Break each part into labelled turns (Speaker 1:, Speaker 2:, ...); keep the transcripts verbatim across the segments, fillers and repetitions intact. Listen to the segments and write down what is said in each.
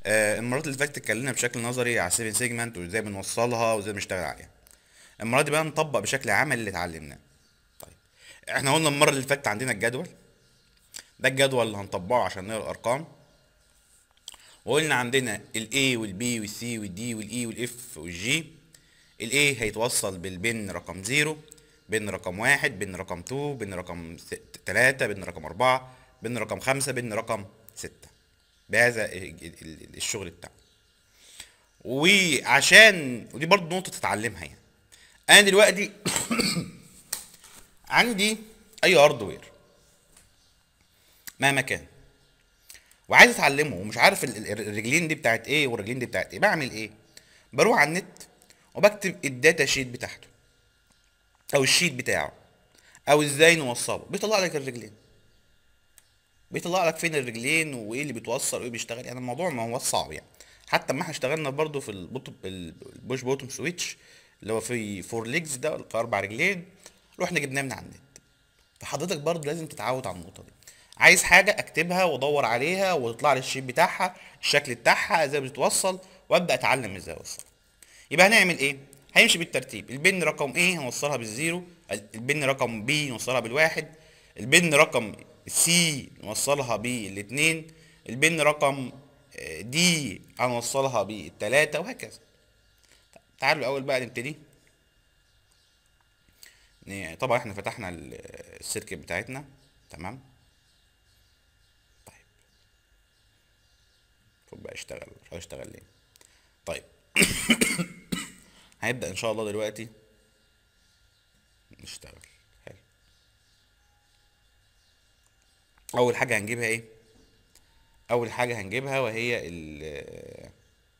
Speaker 1: آه، المرات اللي فاتت اتكلمنا بشكل نظري على سبعة سيجمنت وازاي بنوصلها وازاي بنشتغل عليها. المره دي بقى نطبق بشكل عملي اللي اتعلمناه. طيب، احنا قلنا المره اللي فاتت عندنا الجدول ده، الجدول اللي هنطبقه عشان نقرا الارقام. وقلنا عندنا ال A وال B وال C وال D وال E وال F وال G. ال A هيتوصل بالبن رقم زيرو، بن رقم واحد، بن رقم اتنين، بن رقم تلاتة، بن رقم أربعة، بن رقم خمسة، بن رقم ستة. بهذا ال- ال- الشغل بتاعنا. وعشان ودي برضه نقطة تتعلمها يعني. أنا دلوقتي عندي أي هاردوير مهما كان، وعايز اتعلمه ومش عارف ال- ال- الرجلين دي بتاعت ايه والرجلين دي بتاعت ايه، بعمل ايه؟ بروح على النت وبكتب الداتا شيت بتاعته او الشيت بتاعه او ازاي نوصله، بيطلع لك الرجلين، بيطلع لك فين الرجلين وايه اللي بيتوصل وايه بيشتغل. يعني الموضوع ما هو صعب يعني. حتى ما احنا اشتغلنا برضو في البوتوم البوش بوتوم سويتش اللي هو في فور ليجز ده، في اربع رجلين، رحنا جبناه من على النت. فحضرتك برضو لازم تتعود على النقطه دي. عايز حاجه اكتبها وادور عليها وتطلع لي الشيت بتاعها، الشكل بتاعها ازاي بتتوصل، وابدا اتعلم ازاي اوصل. يبقى هنعمل ايه؟ هيمشي بالترتيب. البن رقم ايه هنوصلها بالزيرو، البن رقم بي نوصلها بالواحد، البن رقم سي نوصلها بالاتنين، البن رقم دي هنوصلها بالتلاتة، وهكذا. تعالوا الاول بقى نبتدي. ن- طبعا احنا فتحنا ال- السيركت بتاعتنا. تمام. طيب، شوف بقى اشتغل مش هيشتغل ليه. طيب، هيبدأ ان شاء الله دلوقتي نشتغل. حلو. اول حاجة هنجيبها ايه؟ اول حاجة هنجيبها وهي ال-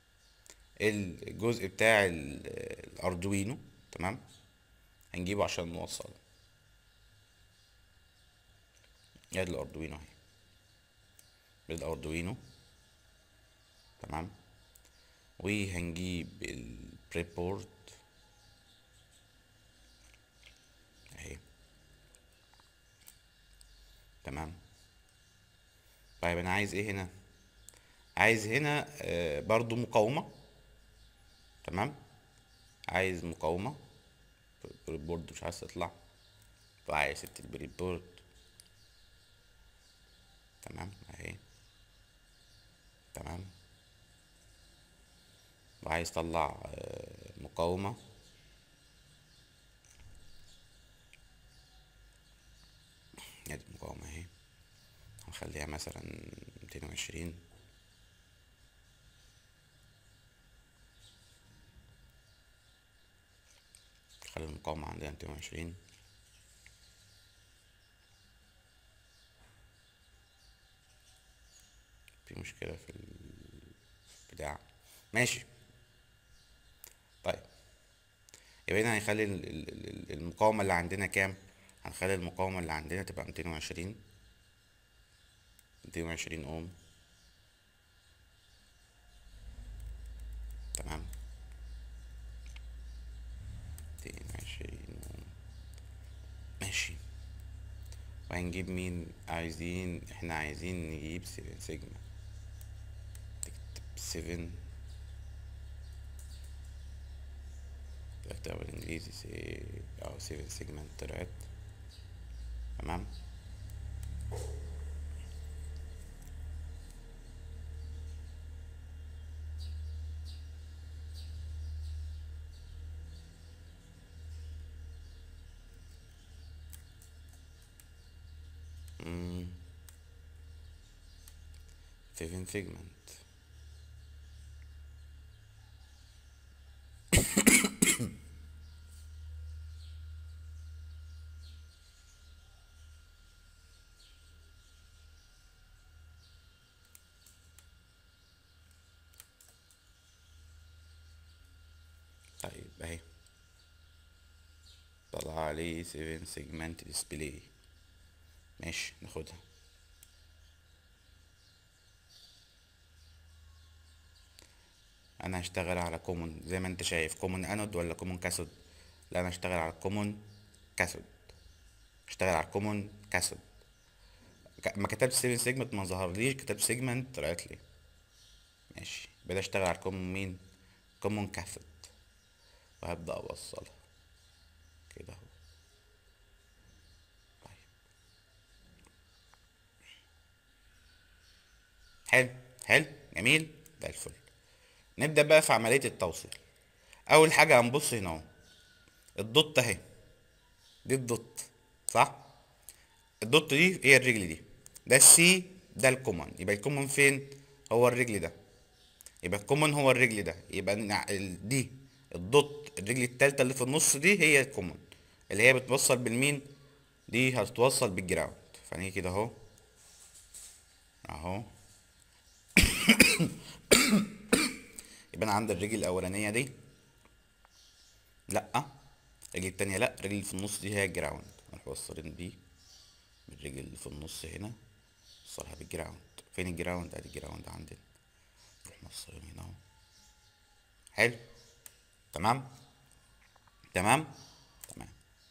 Speaker 1: الجزء بتاع ال- الاردوينو. تمام. هنجيبه عشان نوصله. ادي الاردوينو اهي، بالاردوينو. تمام. وهنجيب البريد بورد اهي. تمام. طيب انا عايز ايه هنا؟ عايز هنا آه برضو مقاومة. تمام. عايز مقاومة. البريد بورد مش عايز تطلع، فعايز ست البريد بورد. تمام اهي. تمام. وعايز اطلع آه مقاومة. ادي المقاومة اهي. هنخليها مثلا ميتين وعشرين. خلي المقاومة عندنا ميتين وعشرين. في مشكلة في البتاع. ماشي. طيب، يبقى هنا هنخلي ال- ال- ال- المقاومة اللي عندنا كام؟ هنخلي المقاومة اللي عندنا تبقى ميتين وعشرين. ميتين وعشرين اوم. تمام. ميتين وعشرين اوم. ماشي. وهنجيب مين؟ عايزين احنا عايزين نجيب سبعة سيجما. تكتب سبعة، تكتب بالانجليزي سي او سبعة سيجما طلعت. تمام. مم. سبعة سيجمنت. طيب اهي، طلع عليه سبعة سيجمنت ديسبلاي. ماشي، ناخدها. انا هشتغل على كومون زي ما انت شايف، كومون انود ولا كومون كاثود؟ لا، انا هشتغل على الكومون كاثود. اشتغل على الكومون كاثود. ك- ما كتبت سبعة سيجمنت ما ظهرليش، كتبت سيجمنت طلعت لي. ماشي، يبقى اشتغل على الكومون مين؟ كومون كاثود، وهبدأ اوصلها كده اهو. طيب حلو حلو جميل ده الفل. نبدأ بقى في عملية التوصيل. أول حاجة هنبص هنا اهو، الدوت أهي، دي الدوت صح؟ الدوت دي هي الرجل دي، ده السي ده الكومن، يبقى الكومن فين؟ هو الرجل ده، يبقى الكومن هو الرجل ده، يبقى نع- ال- دي الدوت الرجل التالتة اللي في النص دي هي الكومن، اللي هي بتوصل بالمين؟ دي هتتوصل بالجراوند. فنيجي كده اهو اهو، يبقى انا عندي الرجل الاولانية دي لأ، الرجل التانية لأ، الرجل اللي في النص دي هي الجراوند، نروح موصلين دي بالرجل اللي في النص هنا، نوصلها بالجراوند. فين الجراوند؟ ادي الجراوند عندنا، نروح موصلين هنا اهو. حلو تمام تمام تمام.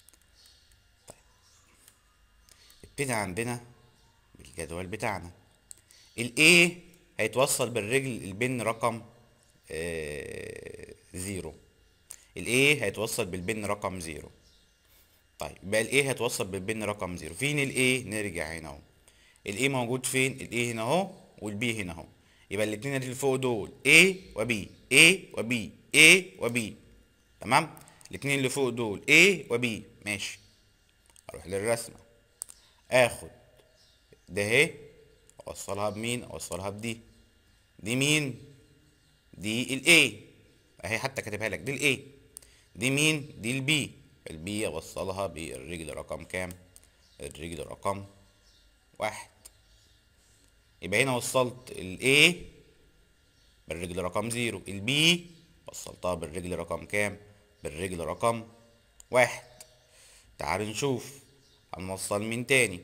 Speaker 1: ابتدي عندنا بالجدول بتاعنا، ال A هيتوصل بالرجل البن رقم آه زيرو، ال A هيتوصل بالبن رقم زيرو. طيب يبقى ال A هيتوصل بالبن رقم زيرو، فين ال A؟ نرجع هنا اهو، ال A موجود فين؟ ال A هنا اهو وال B هنا اهو، يبقى الاتنين اللي فوق دول A و B، A و B، A و B. تمام؟ الاتنين اللي فوق دول A و B. ماشي، اروح للرسمة، اخد ده اهي اوصلها بمين؟ اوصلها بدي، دي مين؟ دي ال A اهي، حتى كاتبها لك دي ال A، دي مين؟ دي ال B، ال B اوصلها بالرجل رقم كام؟ الرجل رقم واحد. يبقى هنا وصلت ال A بالرجل رقم زيرو، ال B وصلتها بالرجل رقم كام؟ بالرجل رقم واحد. تعالوا نشوف هنوصل مين تاني.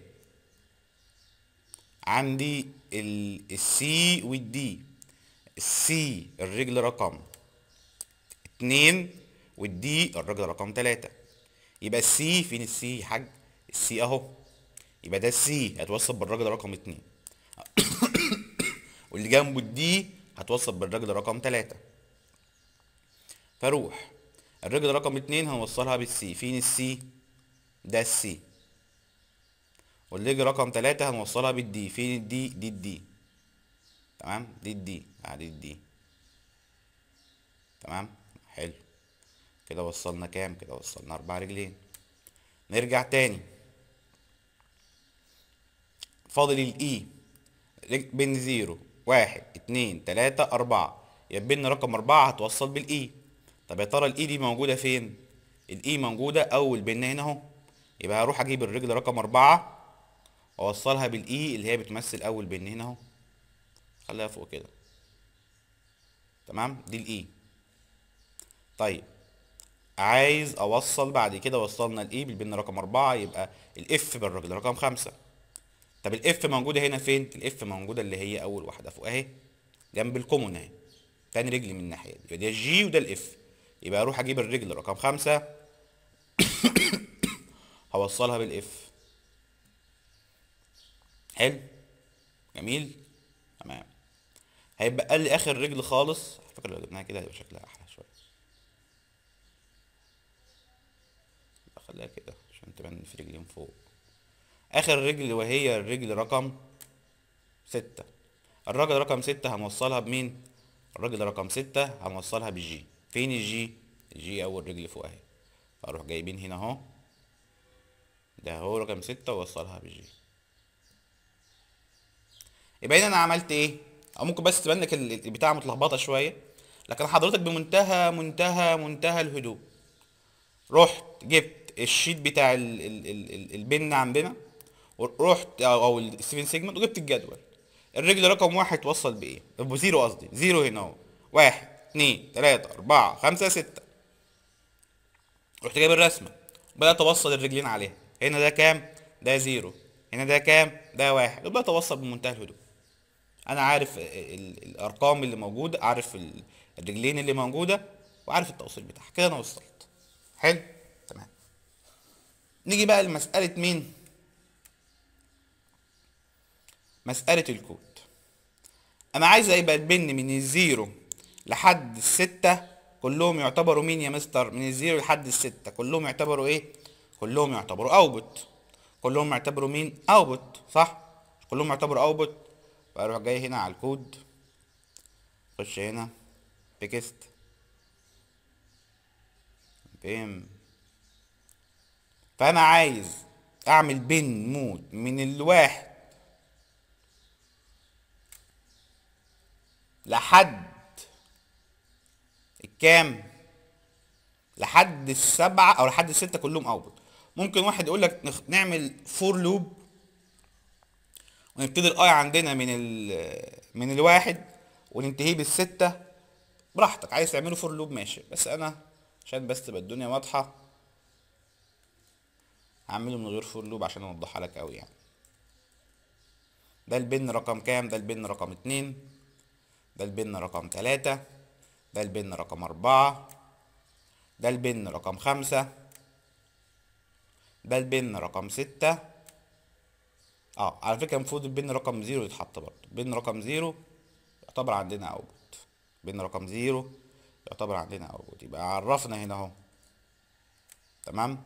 Speaker 1: عندي السي والدي، السي الرجل رقم اتنين والدي الرجل رقم تلاتة. يبقى السي فين؟ السي يا حاج؟ السي اهو، يبقى ده السي هتوصل بالرجل رقم اتنين، واللي جنبه الدي هتوصل بالرجل رقم تلاتة. فاروح الرجل رقم اتنين هنوصلها بالسي، فين السي؟ ده السي. والرجل رقم تلاتة هنوصلها بالدي، فين الدي؟ دي الدي. تمام، دي الدي، ادي الدي. تمام حلو كده، وصلنا كام؟ كده وصلنا اربع رجلين. نرجع تاني، فاضل الاي، بين زيرو واحد اتنين تلاتة اربعة، يبقى بين رقم اربعة هتوصل بالاي. طب يا ترى الاي دي موجودة فين؟ الاي موجودة اول بين هنا اهو، يبقى هروح اجيب الرجل رقم اربعة واوصلها بالاي اللي هي بتمثل اول بين هنا اهو، خليها فوق كده. تمام، دي الاي. طيب عايز اوصل بعد كده، وصلنا الاي بالبن رقم اربعة، يبقى الاف بالرجل رقم خمسة. طب الاف موجودة هنا فين؟ الاف موجودة اللي هي اول واحدة فوق اهي، جنب الكومون اهي، تاني رجل من الناحية دي، يبقى ده الجي وده الاف. يبقى اروح اجيب الرجل رقم خمسة هوصلها بالاف. حلو جميل تمام. هيبقى لي اخر رجل خالص، على فكرة لو جبناها كده هيبقى شكلها احلى شوية، خليها كده عشان تبان في رجلين فوق. اخر رجل وهي الرجل رقم ستة، الراجل رقم ستة هنوصلها بمين؟ الراجل رقم ستة هنوصلها بالجي، فين الجي؟ الجي اول رجل فوق اهي، فاروح جايبين هنا اهو، ده اهو رقم ستة ووصلها بالجي. يبقى هنا انا عملت ايه؟ او ممكن بس تبان لك ال- البتاعه متلخبطه شويه، لكن حضرتك بمنتهى منتهى منتهى الهدوء رحت جبت الشيت بتاع ال ال ال ال البن عندنا، ورحت او او السيفن سيجمنت، وجبت الجدول. الرجل رقم واحد توصل بايه؟ بزيرو، قصدي زيرو هنا اهو، واحد اتنين تلاتة اربعة خمسة ستة. رحت جايب الرسمة، بدأت اوصل الرجلين عليها، هنا ده كام؟ ده زيرو. هنا ده كام؟ ده واحد. وبدأت اوصل بمنتهى الهدوء، انا عارف ال- ال- الارقام اللي موجودة، عارف ال- الرجلين اللي موجودة، وعارف التوصيل بتاعها، كده انا وصلت. حلو تمام. نيجي بقى لمسألة مين؟ مسألة الكود. انا عايز يبقى البن من الزيرو لحد الستة كلهم يعتبروا مين يا مستر؟ من الزيرو لحد الستة كلهم يعتبروا ايه؟ كلهم يعتبروا اوتبوت. كلهم يعتبروا مين؟ اوتبوت، صح؟ كلهم يعتبروا اوتبوت. فاروح جاي هنا على الكود، خش هنا تكست بيم. فانا عايز اعمل بن مود من الواحد لحد الكام؟ لحد السبعة او لحد الستة كلهم اوتبوت. ممكن واحد يقول لك نخ- نعمل فور لوب ونبتدي الاي عندنا من ال من الواحد وننتهي بالستة. براحتك، عايز تعمله فور لوب ماشي، بس انا عشان بس تبقى الدنيا واضحة هعمله من غير فور لوب عشان اوضحها لك قوي يعني. ده البن رقم كام؟ ده البن رقم اتنين، ده البن رقم تلاتة، ده البن رقم اربعة، ده البن رقم خمسة، ده البن رقم ستة. اه على فكرة المفروض البن رقم زيرو يتحط برضه. بن رقم زيرو يعتبر عندنا اوتبوت. بن رقم زيرو يعتبر عندنا اوتبوت. يبقى عرفنا هنا اهو، تمام؟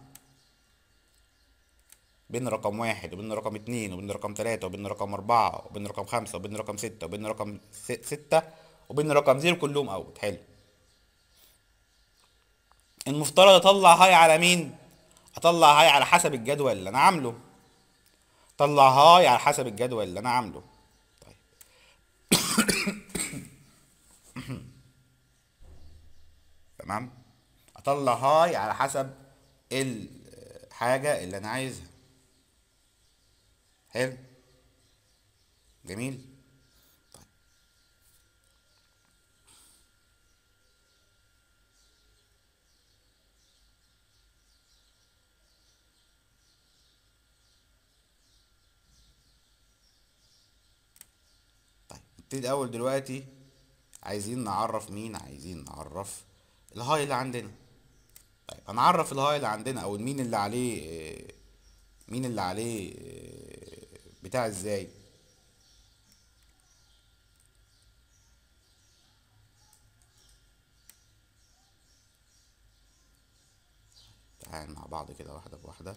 Speaker 1: بن رقم واحد وبن رقم اتنين وبن رقم تلاتة وبن رقم اربعة وبن رقم خمسة وبن رقم ستة وبن رقم س- ستة وبن رقم زيرو كلهم اوت. حلو. المفترض اطلع هاي على مين؟ اطلع هاي على حسب الجدول اللي انا عامله. طلع هاي على حسب الجدول اللي انا عامله. طيب تمام. اطلع هاي على حسب الحاجة اللي انا عايزها. حلو، جميل. طيب نبتدي اول دلوقتي. عايزين نعرف مين؟ عايزين نعرف الهاي اللي عندنا. طيب هنعرف الهاي اللي عندنا او مين اللي عليه آه، مين اللي عليه آه، بتاع ازاي؟ تعال مع بعض كده واحدة بواحدة.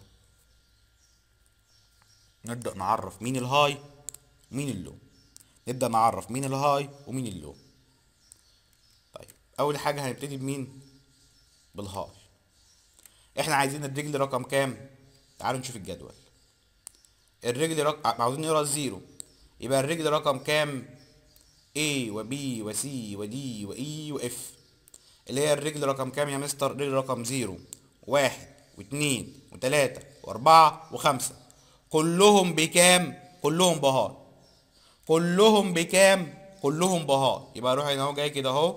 Speaker 1: نبدأ نعرف مين الهاي ومين اللو. نبدأ نعرف مين الهاي ومين اللو. طيب أول حاجة هنبتدي بمين؟ بالهاي. احنا عايزين الرجل رقم كام؟ تعالوا نشوف الجدول. الرجل رقم، عاوزين نقرا الزيرو، يبقى الرجل رقم كام؟ A و B و C و D و E و F. اللي هي الرجل رقم كام يا مستر؟ الرجل رقم زيرو، واحد واتنين وتلاتة واربعة وخمسة. كلهم بكام؟ كلهم بهاي. كلهم بكام؟ كلهم بهاي. يبقى اروح هنا اهو، جاي كده اهو،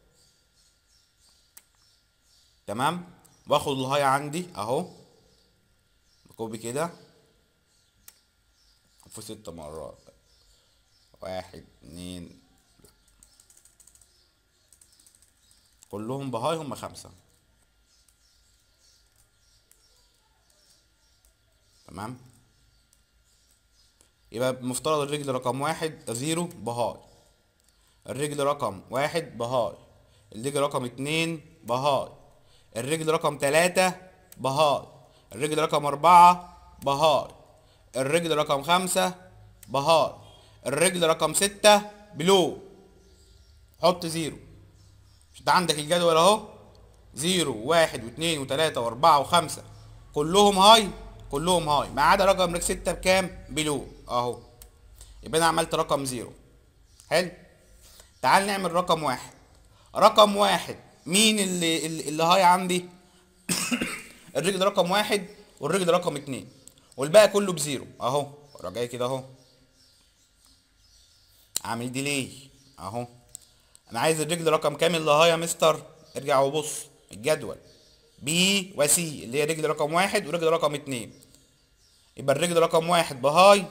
Speaker 1: تمام؟ واخد الهاي عندي اهو، كوبي كده في ست مرات. واحد اتنين، كلهم بهاي هم خمسة، تمام؟ يبقى مفترض الرجل رقم واحد زيرو بهاي، الرجل رقم واحد بهاي، الرجل رقم اتنين بهاي، الرجل رقم تلاتة بهاي، الرجل رقم اربعة بهاي، الرجل رقم خمسة بهاي، الرجل رقم ستة بلو. حط زيرو. مش انت عندك الجدول اهو؟ زيرو وواحد واتنين وتلاتة واربعة وخمسة كلهم هاي، كلهم هاي ما عدا رقم رقم ستة بكام؟ بلو اهو. يبقى انا عملت رقم زيرو. حلو. تعال نعمل رقم واحد. رقم واحد مين اللي اللي, اللي هاي عندي؟ الرجل رقم واحد والرجل رقم اتنين والباقي كله بزيرو اهو. اروح جاي كده اهو، عامل ديلي اهو. انا عايز الرجل رقم كام اللي هاي يا مستر؟ ارجع وبص الجدول. بي وسي اللي هي رجل رقم واحد ورجل رقم اتنين. يبقى الرجل رقم واحد بهاي،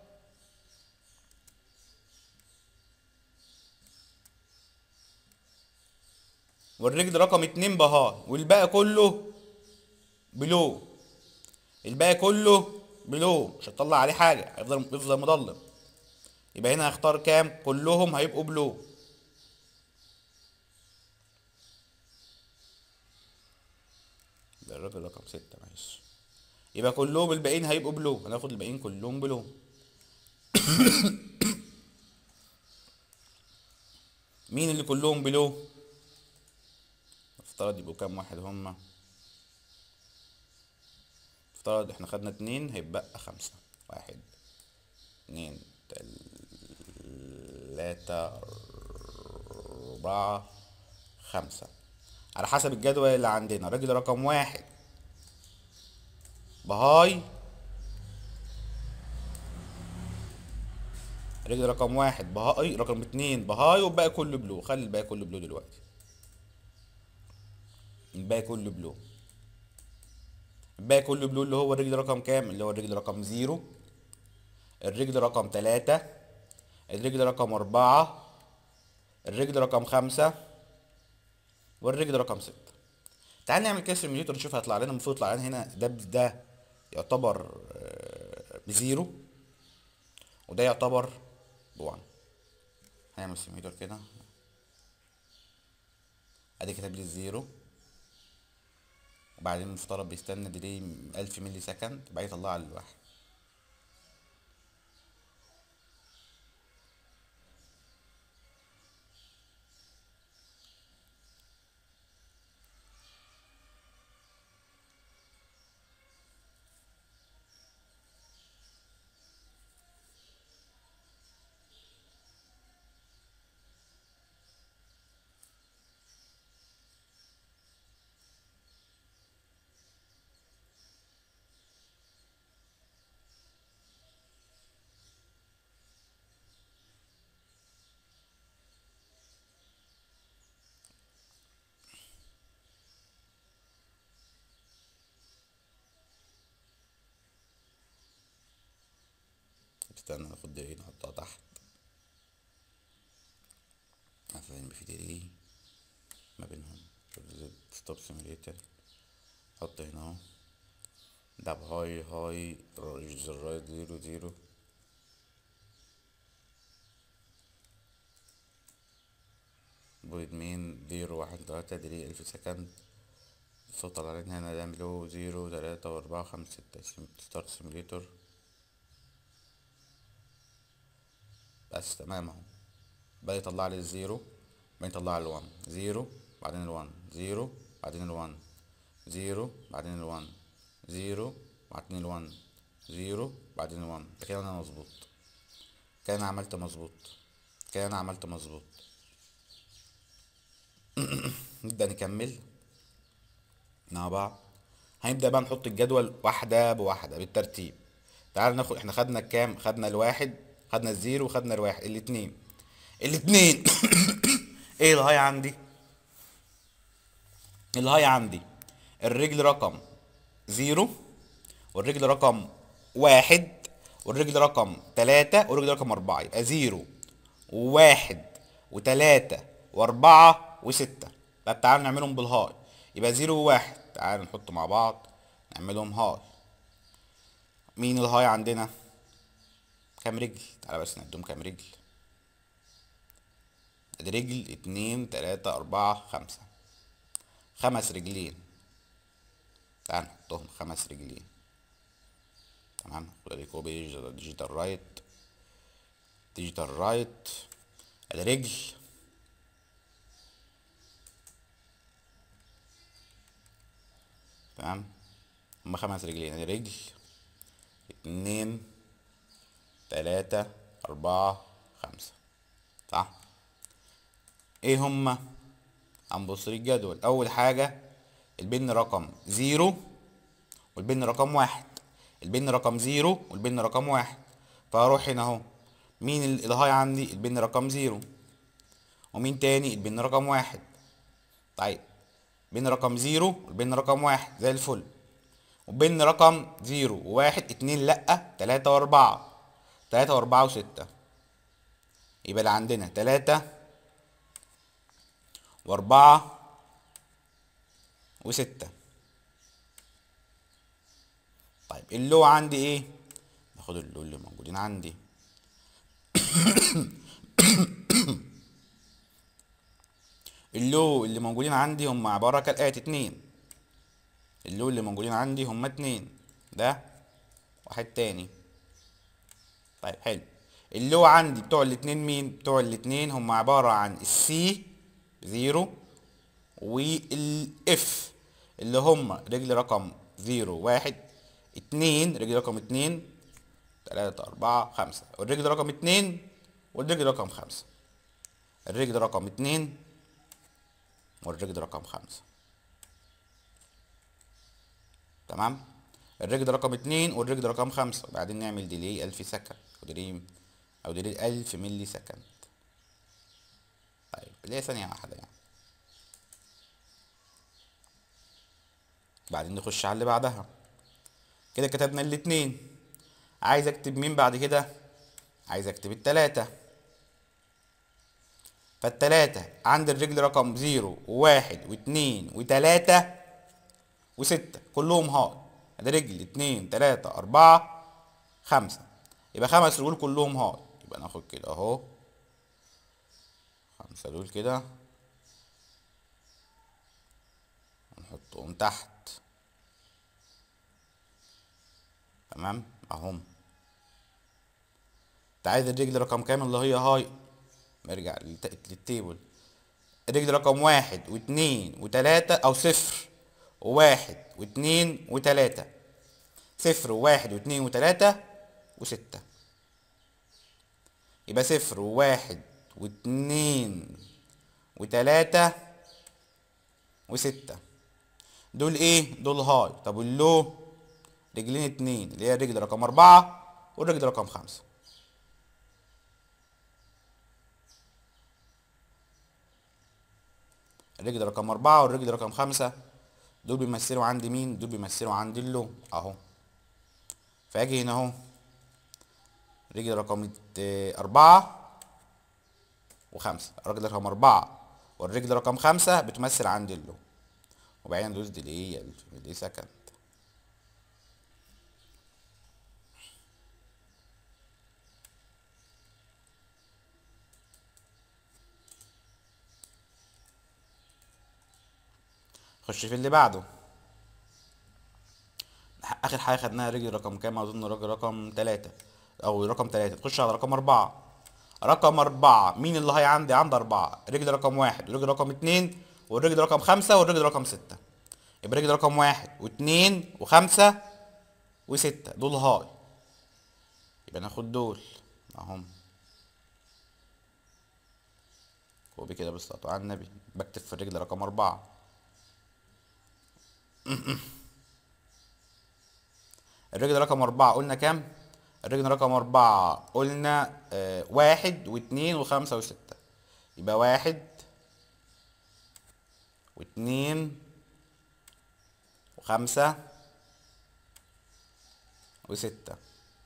Speaker 1: والرجل رقم اتنين بهاي، والباقي كله بلو. الباقي كله بلو، مش هتطلع عليه حاجة، هيفضل يفضل مضلم. يبقى هنا هختار كام؟ كلهم هيبقوا بلو. ده الراجل رقم ستة معلش. يبقى كلهم الباقيين هيبقوا بلو، هناخد الباقيين كلهم بلو. مين اللي كلهم بلو؟ افترض يبقوا كام واحد هما؟ افترض احنا خدنا اتنين، هيبقى خمسة. واحد اتنين تلاتة أربعة خمسة، على حسب الجدول اللي عندنا. الراجل رقم واحد بهاي، الراجل رقم واحد بهاي، رقم اتنين بهاي، والباقي كله بلو. خلي الباقي كله بلو دلوقتي، الباقي كله بلو. الباقي كله بلو اللي هو الرجل رقم كام؟ اللي هو الرجل رقم زيرو، الرجل رقم تلاتة، الرجل رقم أربعة، الرجل رقم خمسة، والرجل رقم ستة. تعال نعمل كده سيميوليتور نشوف هيطلع لنا. المفروض يطلع لنا هنا ده ده يعتبر آه، بزيرو، وده يعتبر بوان. هنعمل سيميوليتور كده، ادي كتب لي الزيرو، وبعدين المفترض بيستنى ديلي ألف ملي سكند، بعدين يطلع لي الواحد. استنى ناخد ديلي نحطها تحت عشان يبقى في ديلي ما بينهم. ستوب سيميوليتر، حط هنا اهو، ده بهاي هاي رايت زيرو زيرو، بوينت مين زيرو واحد تلاتة، ديلي ألف سكند. الصوت طلع لنا هنا نعمله زيرو تلاتة وأربعة خمسة ستة. ستارت سيميوليتور بس تمام اهو. بقى يطلع لي الزيرو، بعدين يطلع لي الوان، زيرو بعدين الوان، زيرو بعدين الوان، زيرو بعدين الوان، زيرو بعدين الوان، زيرو بعدين الوان. ده كده انا مظبوط، كده انا عملت مظبوط، كده انا عملت مظبوط. نبدأ نكمل مع بعض. هنبدأ بقى نحط الجدول واحدة بواحدة بالترتيب. تعال ناخد، احنا خدنا الكام؟ خدنا الواحد، خدنا الزيرو، خدنا الواحد، الاتنين. الاتنين ايه الهاي عندي؟ الهاي عندي الرجل رقم زيرو، والرجل رقم واحد، والرجل رقم تلاتة، والرجل رقم أربعة. يبقى زيرو وواحد وتلاتة وأربعة وستة. طب تعالوا نعملهم بالهاي. يبقى زيرو وواحد، تعالوا نحط مع بعض نعملهم هاي. مين الهاي عندنا؟ كام رجل؟ تعالى بس نعدهم كام رجل. ادي رجل اتنين تلاتة أربعة خمسة، خمس رجلين. تعال نحطهم خمس رجلين. تمام، خد كوبي ديجيتال رايت، ديجيتال رايت، الرجل تمام. هما خمس رجلين، ادي رجل اتنين تلاتة أربعة خمسة، صح؟ ايه هما؟ هنبص للجدول. أول حاجة البن رقم زيرو والبن رقم واحد، البن رقم زيرو والبن رقم واحد. فهروح هنا اهو، مين ال- الهاي عندي؟ البن رقم زيرو. ومين تاني؟ البن رقم واحد. طيب بن رقم زيرو والبن رقم واحد زي الفل، وبن رقم زيرو وواحد اتنين لأ، تلاتة وأربعة، تلاتة وأربعة وستة. يبقى اللي عندنا تلاتة وأربعة وستة. طيب اللو عندي ايه؟ ناخد اللو اللي موجودين عندي. اللو اللي موجودين عندي هم عبارة كالآتي: اتنين. اللو اللي موجودين عندي هم اتنين، ده واحد تاني. طيب حلو. اللو عندي بتوع الاتنين مين؟ بتوع الاتنين هم عبارة عن السي زيرو والاف، اللي هم رجل رقم زيرو واحد اتنين، رجل رقم اتنين تلاتة اربعة خمسة، والرجل رقم اتنين والرجل رقم خمسة. الرجل رقم اتنين والرجل رقم خمسة. تمام. الرجل رقم اتنين والرجل رقم خمسة، وبعدين نعمل ديلي الف سكند او ديلي او ديلي الف ملي سكند. طيب اللي هي ثانية واحدة يعني. بعدين نخش على اللي بعدها. كده كتبنا الاتنين. عايز اكتب مين بعد كده؟ عايز اكتب التلاتة. فالتلاتة عند الرجل رقم زيرو وواحد واتنين وتلاتة وستة كلهم هاي. ادي رجل اتنين تلاتة اربعة خمسة، يبقى خمس رجول كلهم هاي. يبقى ناخد كده اهو خمسة دول كده ونحطهم تحت. تمام اهم. انت عايز الرجل رقم كام اللي هي هاي؟ نرجع للتيبل. الرجل رقم واحد واتنين وتلاتة او صفر وواحد واتنين وتلاتة، صفر وواحد واتنين وتلاتة وستة. يبقى صفر وواحد واتنين وتلاتة وستة دول ايه؟ دول هاي. طب واللو؟ رجلين اتنين اللي هي الرجل رقم اربعة والرجل رقم خمسة. الرجل رقم اربعة والرجل رقم خمسة دول بيمثلوا عندي مين؟ دول بيمثلوا عندي اللو اهو. فاجي هنا اهو رجل رقم اربعة وخمسة، الرجل رقم اربعة والرجل رقم خمسة بتمثل عندي اللو، وبعدين ندوس ديلي دي سكند. خش في اللي بعده. اخر حاجه خدناها رجل رقم كام؟ اظن رجل رقم تلاتة او رقم تلاتة. تخش على رقم اربعة. رقم اربعة مين اللي هي عندي؟ عندي اربعة. رجل رقم واحد ورجل رقم اتنين والرجل رقم خمسة والرجل رقم ستة. يبقى رجل رقم واحد واتنين وخمسة وستة دول هاي. يبقى ناخد دول اهم. وبكده بالصلاة على النبي بكتب في الرجل رقم اربعة. الرجل رقم اربعة قلنا كام؟ الرجل رقم اربعة قلنا آه واحد واتنين وخمسة وستة. يبقى واحد واتنين وخمسة وستة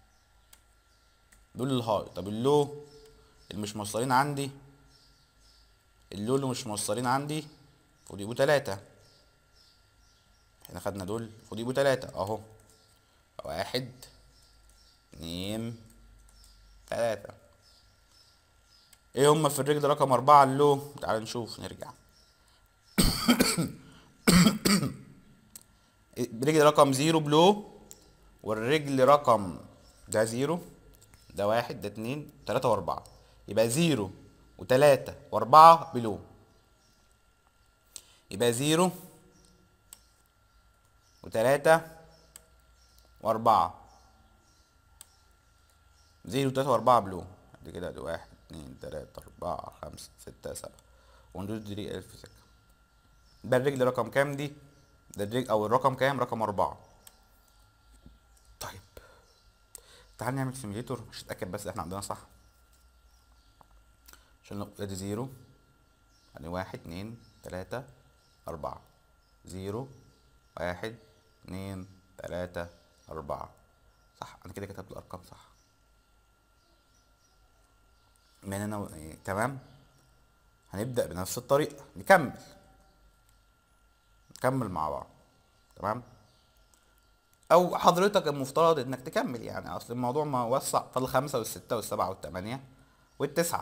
Speaker 1: دول الهاي. طب اللو اللي مش موصلين عندي، اللو اللي مش موصلين عندي المفروض يبقوا تلاتة. احنا خدنا دول المفروض يبقوا تلاتة اهو. واحد اتنين تلاتة. ايه هما في الرجل رقم اربعة اللو؟ تعال نشوف نرجع. رجل رقم زيرو بلو، والرجل رقم ده زيرو ده واحد ده اتنين تلاتة واربعة. يبقى زيرو وتلاتة واربعة بلو. يبقى زيرو وتلاتة واربعة. زيرو وتلاتة واربعة بلو. دي كده دي واحد اتنين تلاتة اربعة خمسة ستة سبعة، وندوس دي الف سكة. ده الرجل رقم كام دي؟ ده الرجل او الرقم كام؟ رقم اربعة. طيب تعال نعمل سيميليتور عشان نتأكد بس احنا عندنا صح. عشان نقول ادي زيرو ادي واحد اتنين تلاتة اربعة، زيرو واحد اتنين تلاتة اربعة. صح انا كده كتبت الارقام صح. من انا و... يعني تمام. هنبدأ بنفس الطريقة نكمل نكمل مع بعض. تمام. او حضرتك المفترض انك تكمل يعني، اصل الموضوع ما وسع. فالخمسة والستة والسبعة والتمانية والتسعة.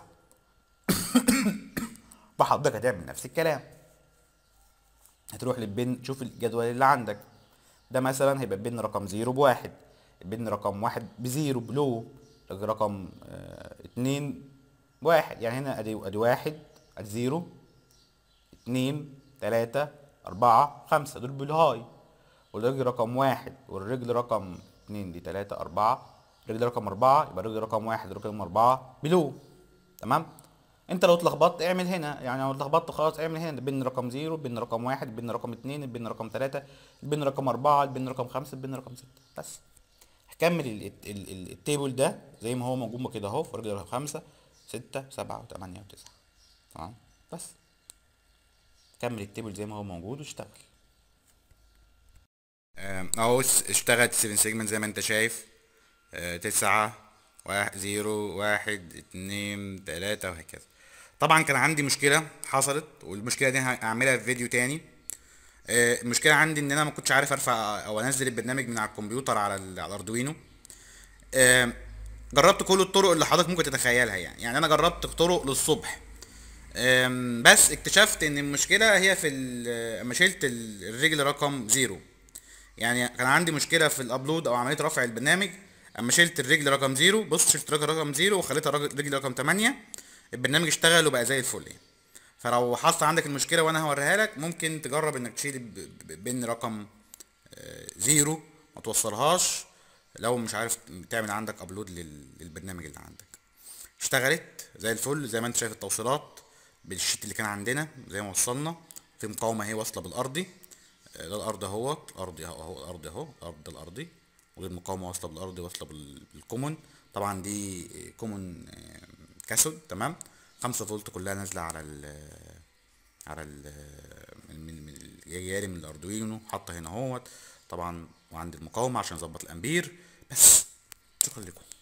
Speaker 1: فحضرتك هتعمل نفس الكلام، هتروح للبن تشوف الجدول اللي عندك. ده مثلا هيبقى البن رقم زيرو بواحد، البن رقم واحد بزيرو بلو، رقم اه اتنين بواحد. يعني هنا ادي ادي واحد، ادي زيرو، اتنين، تلاتة، اربعة، خمسة، دول بالهاي. والرجل رقم واحد والرجل رقم اتنين دي تلاتة اربعة، الرجل رقم اربعة يبقى الرجل رقم واحد والرجل رقم اربعة بلو. تمام. انت لو اتلخبطت اعمل هنا، يعني لو اتلخبطت خلاص اعمل هنا البن رقم زيرو، البن رقم واحد، البن رقم اتنين، البن رقم تلاتة، البن رقم اربعة، البن رقم خمسة، البن رقم ستة. بس هكمل ال- ال- ال- التيبل ده زي ما هو موجود كده اهو، في رجل رقم خمسة، ستة، سبعة، وتمانية، وتسعة. تمام. بس كمل التيبل زي ما هو موجود واشتغل. آم، اهو س- اشتغلت سبعة سيجمنت زي ما انت شايف. آه، تسعة، واحد، زيرو، واحد، اتنين، تلاتة، وهكذا. طبعا كان عندي مشكلة حصلت، والمشكلة دي هعملها في فيديو تاني. آه، المشكلة عندي ان انا ما كنتش عارف ارفع او انزل البرنامج من على الكمبيوتر على ال- على الاردوينو. آه، جربت كل الطرق اللي حضرتك ممكن تتخيلها، يعني يعني انا جربت طرق للصبح. آم، بس اكتشفت ان المشكلة هي في ال- اما شلت ال- الرجل رقم زيرو. يعني كان عندي مشكله في الابلود او عمليه رفع البرنامج. اما شلت الرجل رقم زيرو، بص شلت الرجل رقم زيرو وخليتها رجل رجل رقم تمانية، البرنامج اشتغل وبقى زي الفل يعني. فلو حصل عندك المشكله وانا هوريها لك، ممكن تجرب انك تشيل ب- ب- بين رقم آه، زيرو، ما توصلهاش لو مش عارف تعمل عندك ابلود لل- للبرنامج اللي عندك. اشتغلت زي الفل زي ما انت شايف التوصيلات بالشيت اللي كان عندنا زي ما وصلنا. في مقاومه اهي واصله بالارضي. آه، ده الارض اهوت، الارضي اهو اهو الارضي اهو الارض ده الارضي. ودي المقاومه واصله بالارضي واصله بال- بالكومون. طبعا دي كومون كاثود. تمام. خمسة فولت كلها نازله على ال على ال من من من جايه من الاردوينو، حاطه هنا اهوت. طبعا وعند المقاومه عشان اظبط الامبير. بس شكرا لكم.